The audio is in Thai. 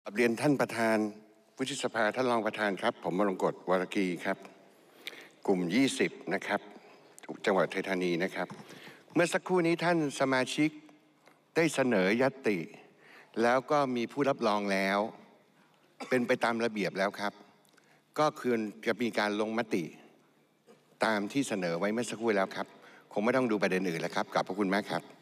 เรียนท่านประธานวุฒิสภาท่านรองประธานครับผมมรงกฎวรกีครับกลุ่ม20นะครับจังหวัดอุทัยธานีนะครับเมื่อสักครู่นี้ท่านสมาชิกได้เสนอญัตติแล้วก็มีผู้รับรองแล้วเป็นไปตามระเบียบแล้วครับก็คือจะมีการลงมติตามที่เสนอไว้เมื่อสักครู่แล้วครับคงไม่ต้องดูประเด็นอื่นแล้วครับขอบพระคุณมากครับ